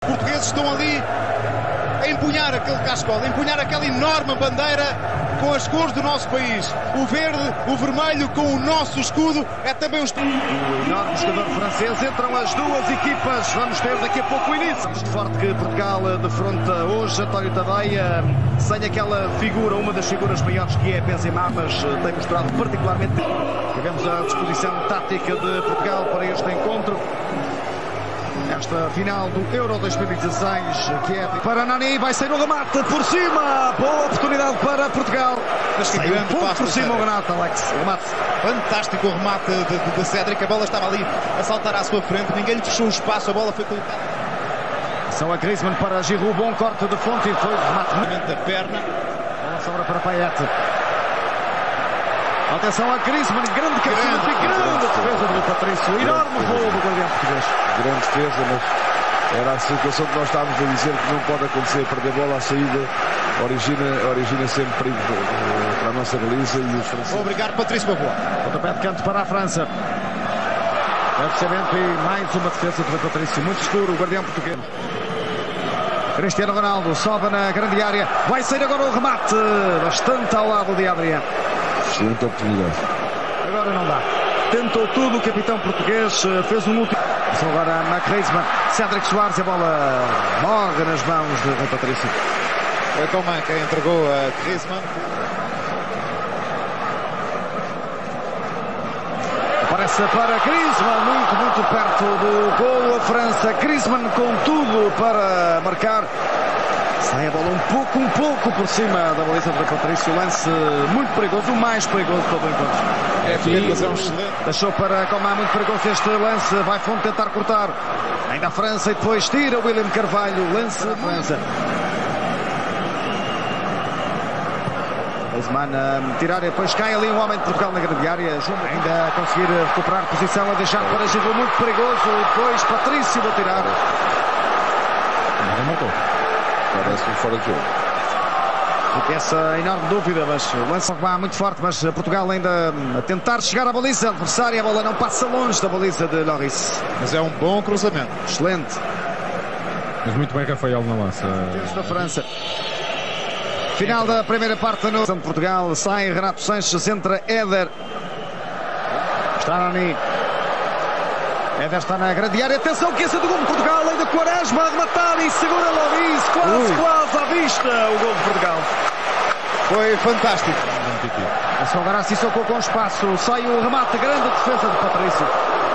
Portugueses estão ali a empunhar aquele cascol, a empunhar aquela enorme bandeira com as cores do nosso país. O verde, o vermelho com o nosso escudo é também o enorme jogador francês. Entram as duas equipas. Vamos ter daqui a pouco o início. Forte que Portugal defronta hoje António Tadeia, sem aquela figura, uma das figuras maiores que é Benzema, mas tem mostrado particularmente. Tivemos a disposição tática de Portugal para este encontro. Esta final do Euro 2016, que é para Nani, vai sair no remate por cima. Boa oportunidade para Portugal. Saiu um pouco por cima o remate, Alex. Remate. Fantástico o remate de Cédric. A bola estava ali a saltar à sua frente. Ninguém lhe fechou o espaço. A bola foi colocada. São a Griezmann para Giroud. Bom corte de fonte e foi o remate da perna. Bola sobra para Payet. Atenção a Griezmann, grande cabeceamento e grande defesa do Patrício. Enorme gol do guardião português. Grande defesa, mas era a situação que nós estávamos a dizer que não pode acontecer. Perder bola à saída origina sempre perigo para a nossa baliza e os franceses. Vou obrigar Patrício para voar. Pontapé de canto para a França. Cabeceamento e mais uma defesa do Patrício. Muito escuro o guardião português. Cristiano Ronaldo sobe na grande área. Vai sair agora o remate. Bastante ao lado de Adrián. Excelente oportunidade. Agora não dá. Tentou tudo o capitão português. Fez um último. Agora na Griezmann. Cédric Soares. A bola morre nas mãos de Rui Patrício. Foi Coman quem entregou a Griezmann. Aparece para Griezmann. Muito perto do gol. A França. Griezmann com tudo para marcar. Sai a bola um pouco por cima da baliza de Patrício. Lance muito perigoso, o mais perigoso de todo o encontro. É a finalização excelente. Deixou para Coman, muito perigoso este lance. Vai Fonte tentar cortar. Ainda a França e depois tira William Carvalho. Lance da França. Griezmann tirar e depois cai ali um homem de Portugal na grande área. Ainda a conseguir recuperar posição, a deixar para Giroud, muito perigoso. E depois Patrício a tirar. Não matou. Parece-me fora de jogo. Fica essa enorme dúvida, mas o lance vai muito forte, mas Portugal ainda a tentar chegar à baliza adversária. A bola não passa longe da baliza de Lloris. Mas é um bom cruzamento. Excelente. Mas muito bem Rafael na lança. Da França. Final da primeira parte no de Portugal. Sai Renato Sanches, entra Éder. Está Nani. Éder está na grande área. Atenção que esse é do gol de Portugal. Ainda Quaresma a rematar e segura Lloris. Quase à vista o gol de Portugal. Foi fantástico. A só agora Sissoko com espaço. Sai o remate. Grande defesa de Patrício.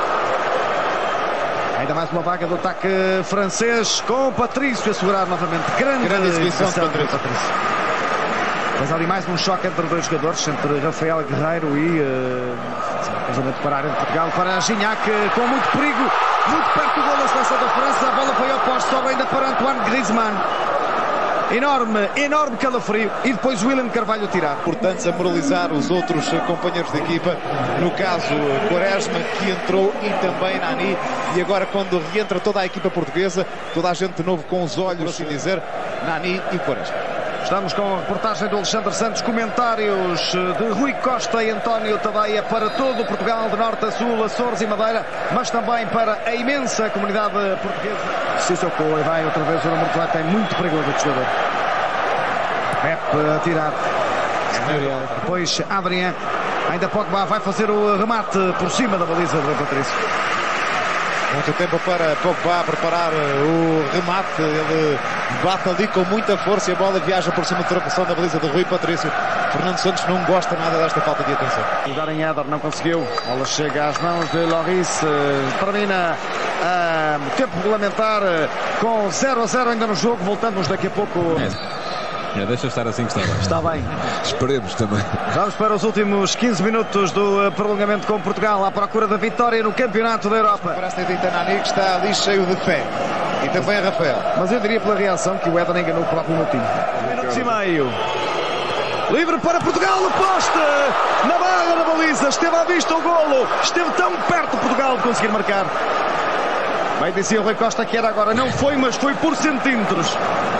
Ainda mais uma vaga do ataque francês com o Patrício a segurar novamente. Grande exibição de Patrício. Mas ali mais um choque entre dois jogadores, entre Rafael Guerreiro e cruzamento para a área de Portugal, para Gignac, com muito perigo, muito perto do gol da seleção da França. A bola foi ao poste, sobra ainda para Antoine Griezmann. Enorme calafrio. E depois William Carvalho tirar. Importantes a moralizar os outros companheiros de equipa. No caso, Quaresma, que entrou, e também Nani. E agora, quando reentra toda a equipa portuguesa, toda a gente de novo com os olhos, assim dizer, Nani e Quaresma. Estamos com a reportagem do Alexandre Santos, comentários de Rui Costa e António Tadeia para todo o Portugal, de norte a sul, Açores e Madeira, mas também para a imensa comunidade portuguesa. Sissoko e vai outra vez o número 18, é muito perigoso o jogador. Pepe a tirar. Depois Adrián, ainda Pogba vai fazer o remate por cima da baliza de Patrício. Muito tempo para Pogba preparar o remate. Ele bate ali com muita força e a bola viaja por cima da travessão da baliza de Rui Patrício. Fernando Santos não gosta nada desta falta de atenção. Lugar em Éder, não conseguiu. Ela chega às mãos de Lloris. Termina o tempo regulamentar com 0-0 ainda no jogo. Voltamos daqui a pouco. Deixa estar assim que está bem. Está bem. Esperemos também. Vamos para os últimos 15 minutos do prolongamento com Portugal à procura da vitória no Campeonato da Europa. Parece que tem Nani que está ali cheio de fé. E também a Rafael. Mas eu diria pela reação que o Éder enganou o próprio Moutinho. Minutos e meio. Livre para Portugal, o poste! Na barra da baliza, esteve à vista o golo. Esteve tão perto Portugal de conseguir marcar. Bem, dizia o Rui Costa que era agora. Não foi, mas foi por centímetros.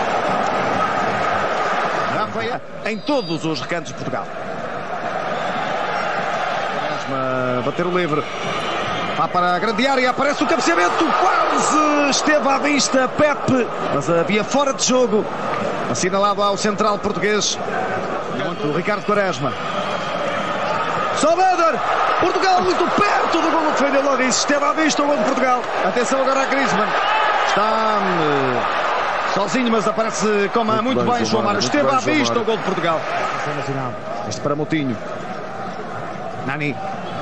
Em todos os recantos de Portugal. Bater o livre. Lá para a grande área, aparece o cabeceamento, quase esteve à vista Pepe, mas havia fora de jogo, assinalado ao central português, o Ricardo Quaresma. Só Éder, Portugal muito perto do gol, defendeu logo isso, esteve à vista o gol de Portugal. Atenção agora a Griezmann, está sozinho, mas aparece como muito bem João Mário, esteve à vista o gol de Portugal. Este para Moutinho, Nani.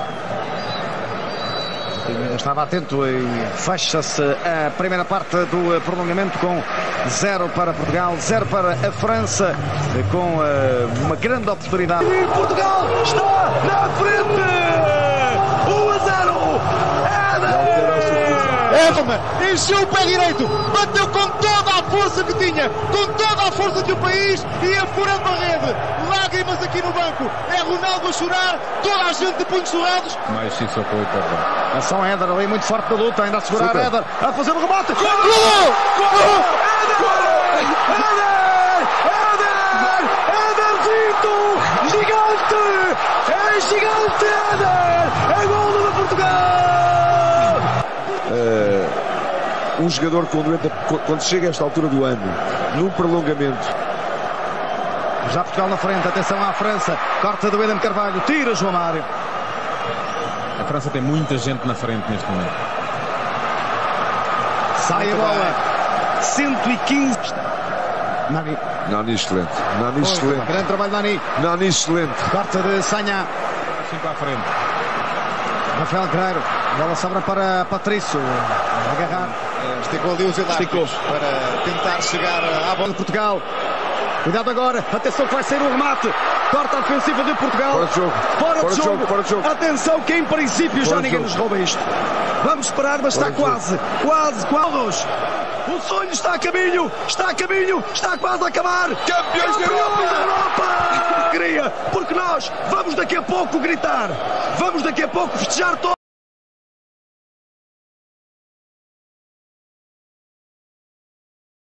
Estava atento e fecha-se a primeira parte do prolongamento com 0 para Portugal, 0 para a França, com uma grande oportunidade. E Portugal está na frente! 1-0! Éder encheu o pé direito, bateu com toda a força que tinha, com toda a força que o país ia furando a rede. Lágrimas aqui no banco, é Ronaldo a chorar, toda a gente de punhos cerrados. Mais isso apoio para Ação Éder ali muito forte na luta, ainda a segurar Éder, a fazer o remate. Gol! Éderzito! Gigante! É gigante Éder! É gol de Portugal! Um jogador quando chega a esta altura do ano, num prolongamento. Já Portugal na frente, atenção à França, corta do Eden Carvalho, tira João Mário. A França tem muita gente na frente neste momento. Sai a bola, 115. Nani excelente. Nani excelente. Grande trabalho Nani. Nani excelente. Corta de Sanha. Assim para a frente. Rafael Guerreiro, bola sobra para Patrício. Agarrar. Esticou ali os elásticos para tentar chegar à bola de Portugal. Cuidado agora, atenção que vai sair o remate. Corta a defensiva de Portugal. Fora de jogo. Fora de jogo. Atenção que em princípio já ninguém nos rouba isto. Vamos esperar, mas está quase. O sonho está a caminho, está quase a acabar. Campeões da Europa! Queria, porque nós vamos daqui a pouco gritar. Vamos daqui a pouco festejar todos.